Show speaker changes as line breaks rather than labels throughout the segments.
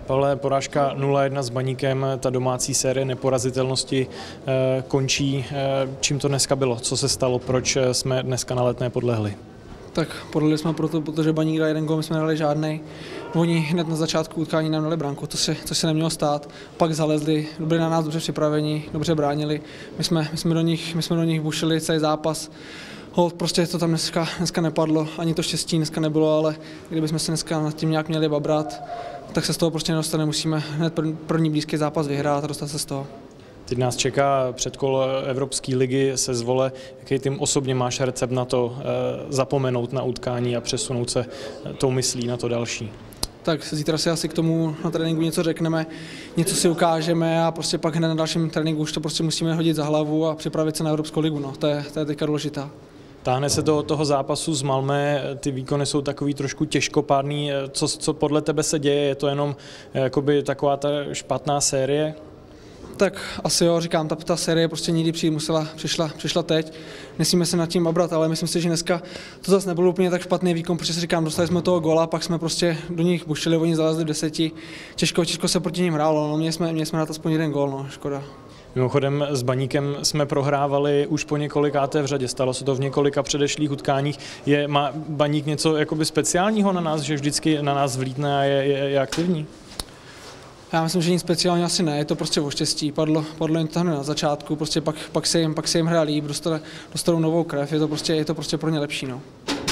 Pavle, porážka 0-1 s Baníkem, ta domácí série neporazitelnosti končí. Čím to dneska bylo? Co se stalo? Proč jsme dneska na Letné podlehli?
Tak podlehli jsme proto, protože Baník dal jeden gól, my jsme nedali žádnej. Oni hned na začátku utkání nám dali branku, co se nemělo stát. Pak zalezli, byli na nás dobře připraveni, dobře bránili. My jsme do nich bušili celý zápas. Prostě to tam dneska nepadlo, ani to štěstí dneska nebylo, ale kdybychom se dneska nad tím nějak měli babrat, tak se z toho prostě nedostane. Musíme hned první blízký zápas vyhrát a dostat se z toho.
Teď nás čeká předkolo Evropské ligy se Zvole. Jaký ty osobně máš recept na to zapomenout na utkání a přesunout se tou myslí na to další?
Tak zítra si asi k tomu na tréninku něco řekneme, něco si ukážeme a prostě pak hned na dalším tréninku už to prostě musíme hodit za hlavu a připravit se na Evropskou ligu. No. To je teďka důležitá.
Táhne se do toho zápasu z Malmö, ty výkony jsou takový trošku těžkopádný. Co podle tebe se děje? Je to jenom jakoby taková ta špatná série?
Tak asi jo, říkám, ta série prostě nikdy přijít přišla teď. Nesmíme se nad tím babrat, ale myslím si, že dneska to zase nebylo úplně tak špatný výkon, protože si říkám, dostali jsme toho góla, pak jsme prostě do nich bušili, oni zalezli v 10. Těžko se proti nim hrálo, no, měli jsme dát aspoň jeden gól, no, škoda.
Mimochodem s Baníkem jsme prohrávali už po několikáté v řadě, stalo se to v několika předešlých utkáních. Má Baník něco jakoby speciálního na nás, že vždycky na nás vlítne a je aktivní?
Já myslím, že nic speciálního asi ne, je to prostě o štěstí, padlo jim to na začátku, prostě pak se jim hraje líp, dostanou novou krev, je to prostě pro ně lepší. No.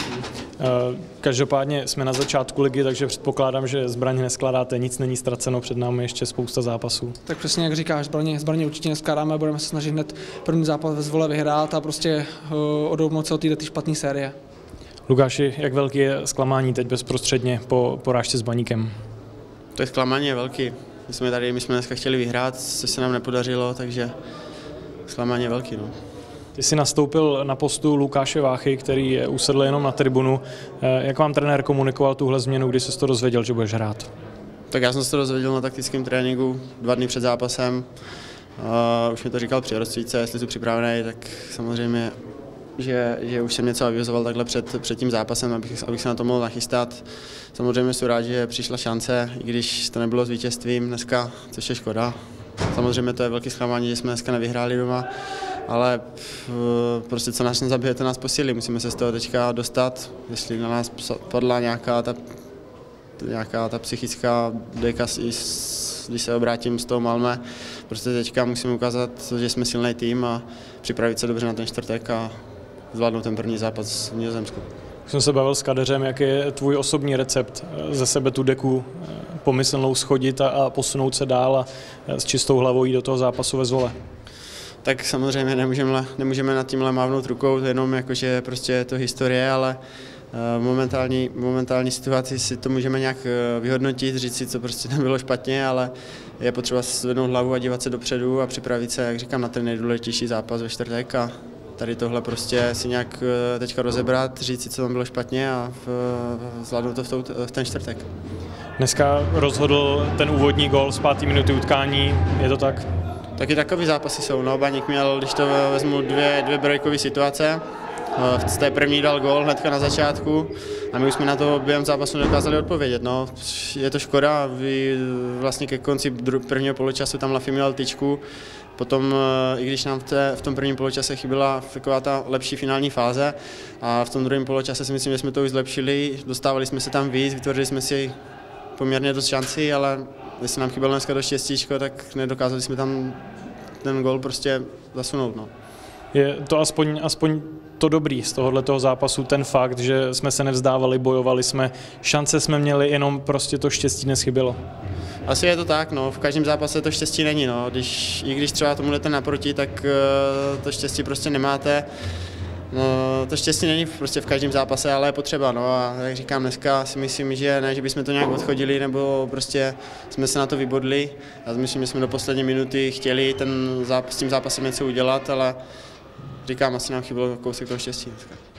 Každopádně jsme na začátku ligy, takže předpokládám, že zbraň neskládáte, nic není ztraceno, před námi ještě spousta zápasů.
Tak přesně jak říkáš, zbraně určitě neskládáme, budeme se snažit hned první zápas ve Zvole vyhrát a prostě odoubnout se od této špatné série.
Lukáši, jak velký je zklamání teď bezprostředně po porážce s Baníkem?
To je zklamání je velký. My jsme dneska chtěli vyhrát, což se nám nepodařilo, takže zklamání je velký. No.
Ty jsi nastoupil na postu Lukáše Váchy, který je usedl jenom na tribunu. Jak vám trenér komunikoval tuhle změnu, kdy jsi to dozvěděl, že budeš hrát?
Tak já jsem se to dozvěděl na taktickém tréninku 2 dny před zápasem. Už mi to říkal při rozcvičce, jestli jsi připravený, tak samozřejmě, že už jsem něco avizoval takhle před tím zápasem, abych se na to mohl nachystat. Samozřejmě jsem rád, že přišla šance, i když to nebylo s vítězstvím dneska, což je škoda. Samozřejmě to je velké zklamání, že jsme dneska nevyhráli doma, ale prostě co nás nezabije, to nás posílí. Musíme se z toho teďka dostat, jestli na nás padla nějaká ta psychická deka, když se obrátím z toho Malmö. Prostě teďka musíme ukázat, že jsme silný tým a připravit se dobře na ten čtvrtek a zvládnout ten první zápas v Nizozemsku.
Jsem se bavil s Kadeřem, jak je tvůj osobní recept ze sebe tu deku pomyslnou schodit a posunout se dál a s čistou hlavou jít do toho zápasu ve Zvole?
Tak samozřejmě nemůžeme nad tímhle mávnout rukou, jenom jakože prostě je to historie, ale momentální situaci si to můžeme nějak vyhodnotit, říct si, co prostě nebylo špatně, ale je potřeba zvednout hlavu a dívat se dopředu a připravit se, jak říkám, na ten nejdůležitější zápas ve čtvrtek a tady tohle prostě si nějak teďka rozebrat, říct si, co tam bylo špatně a zvládnout to v ten čtvrtek.
Dneska rozhodl ten úvodní gól z 5. minuty utkání, je to tak?
Taky takový zápasy jsou, no, Baník měl, když to vezmu, dvě breakové situace. Z té první dal gól hnedka na začátku a my už jsme na to během zápasu nedokázali odpovědět. No. Je to škoda, vlastně ke konci prvního poločasu tam Lafi měl tyčku, potom i když nám v tom prvním poločase chyběla taková ta lepší finální fáze a v tom druhém poločase si myslím, že jsme to už zlepšili, dostávali jsme se tam víc, vytvořili jsme si poměrně dost šancí, ale jestli nám chybělo dneska do štěstíčko, tak nedokázali jsme tam ten gól prostě zasunout. No.
Je to aspoň to dobrý z tohoto zápasu, ten fakt, že jsme se nevzdávali, bojovali jsme, šance jsme měli, jenom prostě to štěstí neschybělo.
Asi je to tak, no, v každém zápase to štěstí není, no. I když třeba tomu jdete naproti, tak to štěstí prostě nemáte. No, to štěstí není prostě v každém zápase, ale je potřeba, no, a jak říkám, dneska si myslím, že ne, že bychom to nějak odchodili, nebo prostě jsme se na to vybodli. Já myslím, že jsme do poslední minuty chtěli s tím zápasem něco udělat, ale říkám, asi nám chybělo kousek toho štěstí dneska.